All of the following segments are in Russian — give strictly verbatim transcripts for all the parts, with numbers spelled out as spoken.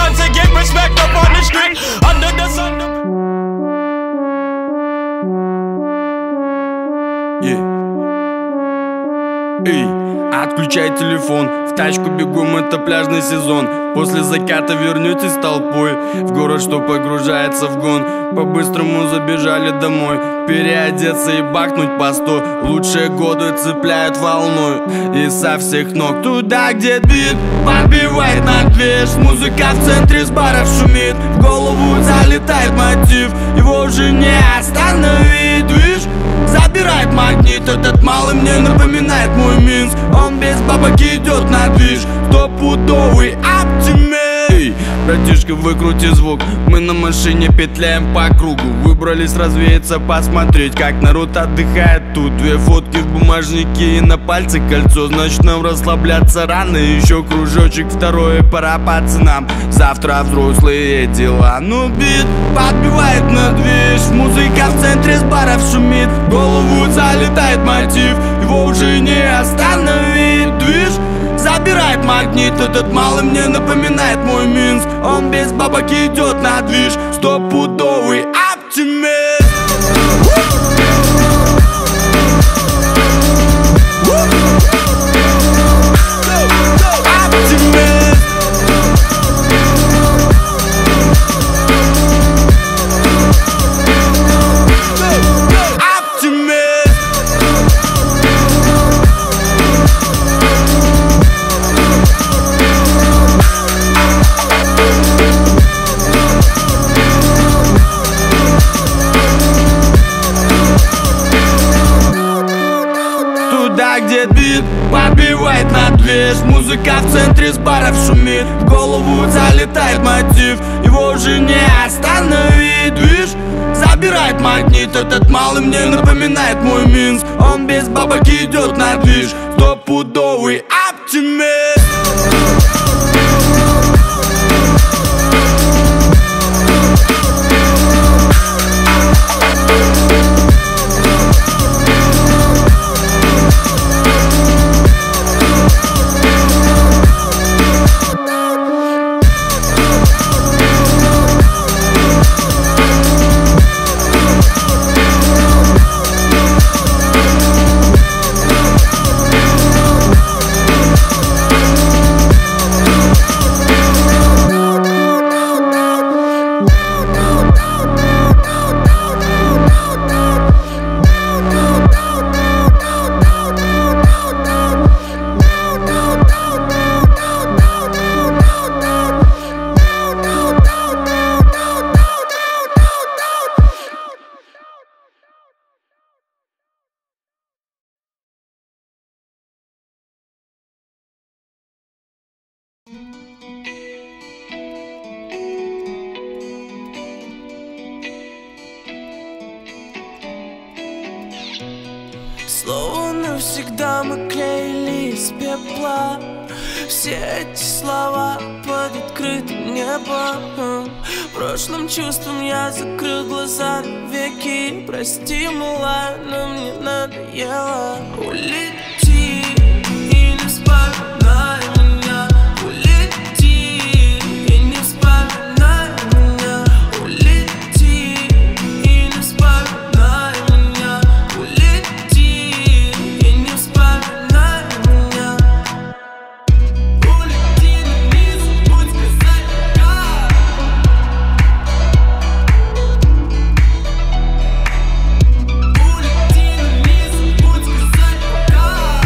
done to get respect up on the street. Under the sun. Yeah. Эй, отключай телефон, в тачку бегом, это пляжный сезон. После заката вернетесь толпой в город, что погружается в гон. По-быстрому забежали домой, переодеться и бахнуть по сто. Лучшие годы цепляют волной и со всех ног. Туда, где бит подбивает на движ, музыка в центре с баров шумит. В голову залетает мотив, его уже не остановить. Движ забирает магнит, этот малый мне напоминает мой Минск. Он без бабок идет на движ, стопудовый оптимист. Эй, братишка, выкрути звук, мы на машине петляем по кругу. Выбрались развеяться, посмотреть, как народ отдыхает тут. Две фотки в бумажнике и на пальце кольцо, значит нам расслабляться рано. Еще кружочек второй, пора пацанам, завтра взрослые дела. Ну бит подбивает на движ, музыка в центре с баров шумит. В голову залетает мотив, его уже не остановить. Движ забирает магнит, этот малый мне напоминает мой Минск. Он без бабок идет на движ, стопудовый оптимист. Туда, где бит подбивает на движ, музыка в центре с баров шумит. В голову залетает мотив, его уже не остановить. Движ забирает магнит, этот малый мне напоминает мой Минск. Он без бабок идет на движ, стопудовый оптимист. Словно навсегда мы клеили из пепла все эти слова под открытым небом. Прошлым чувством я закрыл глаза навеки. Прости, милая, но мне надоело. Улети и не вспоминай меня. Улети и не вспоминай меня. Улети и не вспоминай меня. Улети и не вспоминай меня. Улети, но не забудь сказать пока. Улети, но не забудь сказать пока.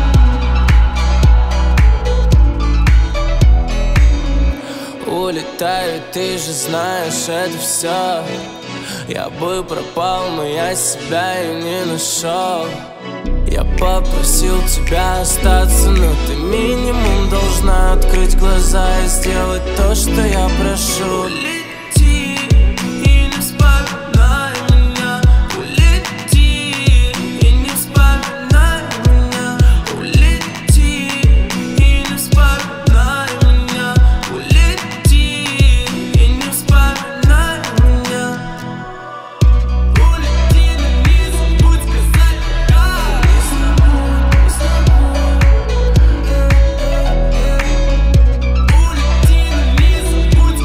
Улетаю, ты же знаешь, это все. Я бы пропал, но я себя и не нашел. Я попросил тебя остаться, но ты минимум должна открыть глаза и сделать то, что я прошу. Улети и не вспоминай меня. Улети и не вспоминай меня. Улети и не вспоминай меня. Улети и не вспоминай меня. Улети, но не забудь сказать пока. Улети, но не забудь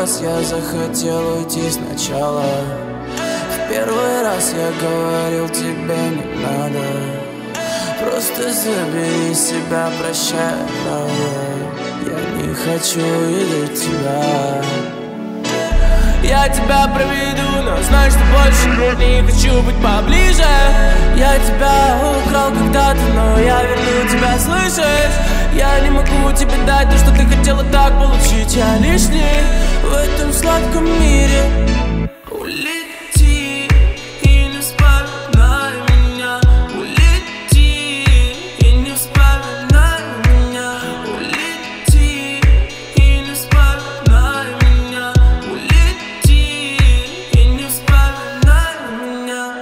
раз я захотел уйти сначала. В первый раз я говорил, тебе не надо. Просто забери себя, прощай, правда. Я не хочу видеть тебя. Я тебя проведу, но знай, что больше не хочу быть поближе. Я тебя украл когда-то, но я верну тебя, слышишь? Я не могу тебе дать то, что ты хотела так получить. Я лишний в этом сладком мире. Улети и не вспоминай меня. Улети и не вспоминай меня. Улети и не вспоминай меня. Улети и не вспоминай меня.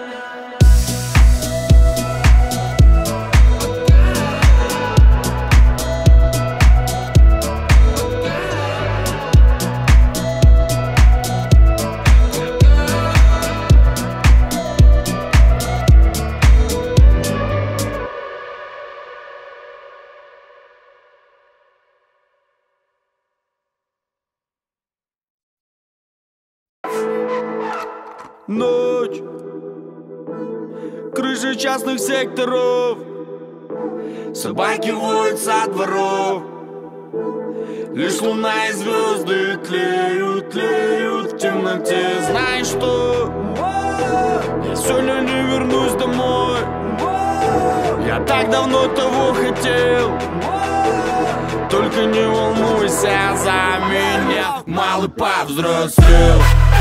Ночь, крыши частных секторов, собаки воют со дворов. Лишь луна и звезды тлеют, тлеют в темноте. Знаешь что? Я сегодня не вернусь домой. Я так давно того хотел. Только не волнуйся за меня, малый повзрослел.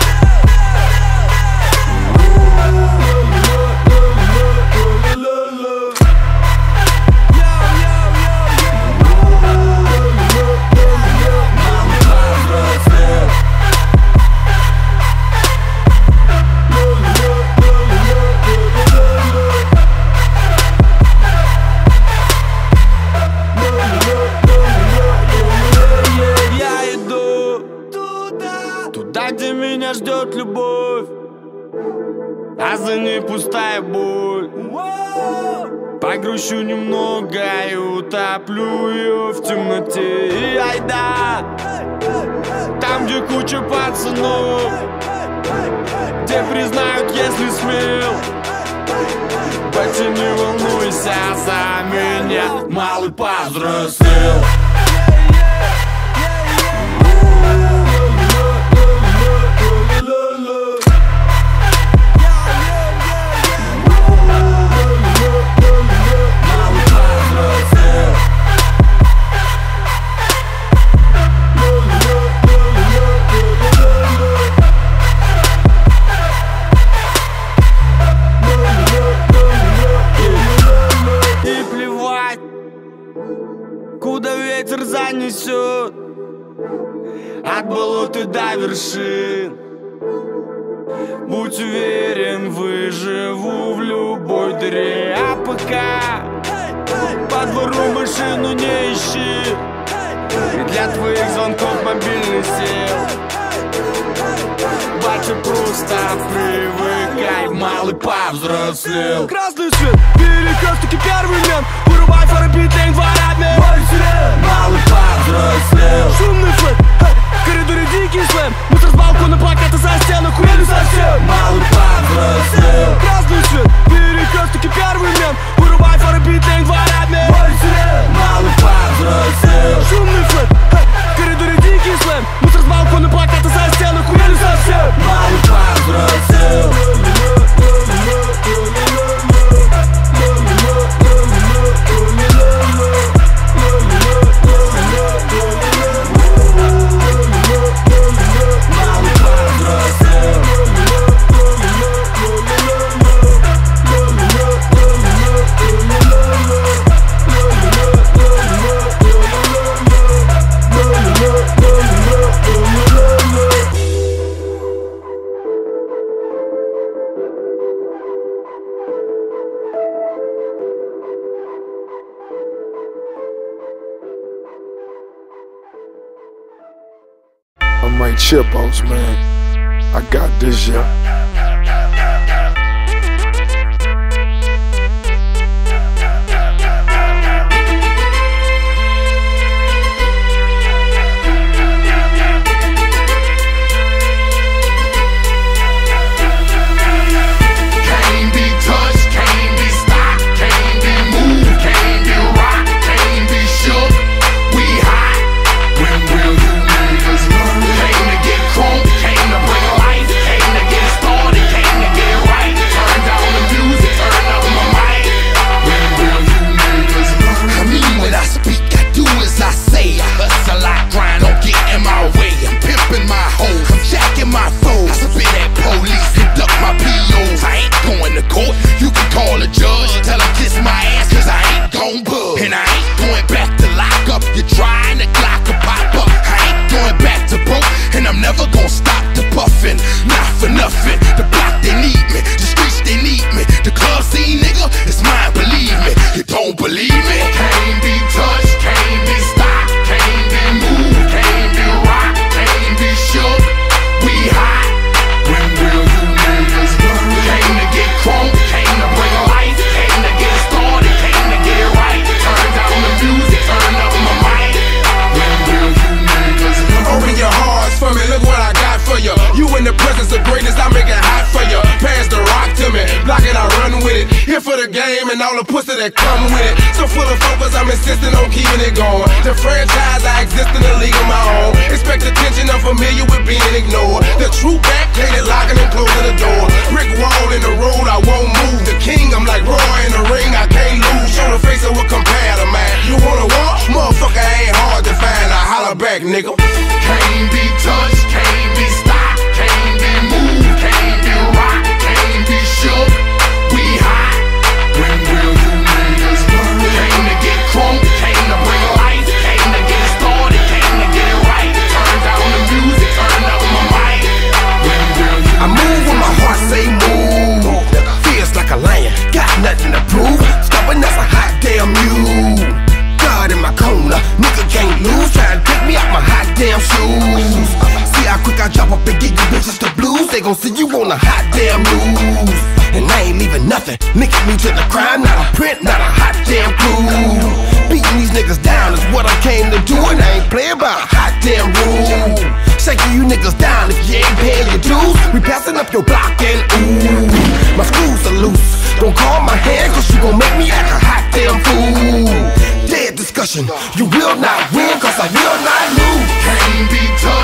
Где меня ждет любовь, а за ней пустая боль. Погрущу немного и утоплю ее в темноте. И айда, там, где куча пацанов, где признают, если смел. Батя, не волнуйся за меня, малый повзрослел. Куда ветер занесет, от болот и до вершин. Будь уверен, выживу в любой дыре. А пока по двору машину не ищи, и для твоих звонков мобильный сел. Батя, просто привыкай, малый повзрослел. Красный свет, перекрестки, первый мент. Вырубай фары, битлейн, дворами. Малый повзрослел. Шумный флэт, в коридоре дикий слэм. Мусор с балкона, плакаты со стенок, хуяли совсем. Малый повзрослел. Красный свет, перекрестки, первый мент. Вырубай фары, битлейн, дворами. Малый повзрослел. Шумный флэт, в коридоре дикий слэм. Мусор с балкона, плакаты со стенок, хуяли совсем. Малый повзрослел. I might chip outs, man. I got this, yeah. the game and all the pussy that come with it. So full of focus, I'm insisting on keeping it going. The franchise, I exist in a league of my own. Expect attention, I'm familiar with being ignored. The true back, plated locking and closing the door. Brick wall in the road, I won't move. The king, I'm like Roy in the ring, I can't lose. Show the face of what compare to mine. You wanna walk? Motherfucker ain't hard to find. I holler back, nigga. Can't be touched, can't be stopped, can't be moved, can't be rocked, can't be shook. We hot. When will you niggas learn? Came to get crunk, came to bring life, came to get started, came to get it right. Turn down the music, turn up my mic. When will you I move when my heart say move. Feels like a lion, got nothing to prove. Stubborn as a hot damn mule. God in my corner, nigga can't lose. Try to take me out my hot damn shoes. See how quick I drop up and get you bitches the blues. They gon' see you on the hot damn news. And I ain't leaving nothing, linking me to the crime. Not a print, not a hot damn clue. Beating these niggas down is what I came to do. And I ain't playing by a hot damn rule. Shaking you niggas down if you ain't paying your dues. We passing up your block and ooh, my screws are loose. Don't call my hand cause you gon' make me act a hot damn fool. Dead discussion, you will not win cause I will not lose. can't be touched?